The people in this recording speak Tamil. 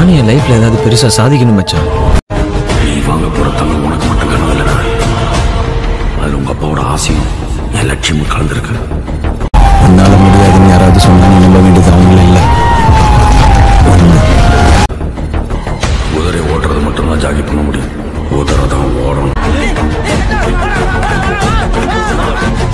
நானும் என் லைஃப்ல ஏதாவது பெருசா சாதிக்கணும் மச்சான். நீ வாங்க போற தங்கம் உனக்கு மட்டும் கனவு இல்லைடா, அதுல உங்க அப்பாவோட ஆசையும் என் லட்சியமும் கலந்துருக்கு. உன்னால முடியாதுன்னு யாராவது சொன்னா நீ நம்ப வேண்டியது அவங்கள இல்லை. குதிரை ஓட்டுறது மட்டும்தான் ஜாகி பண்ண முடியும், குதிரை தான் ஓடணும்.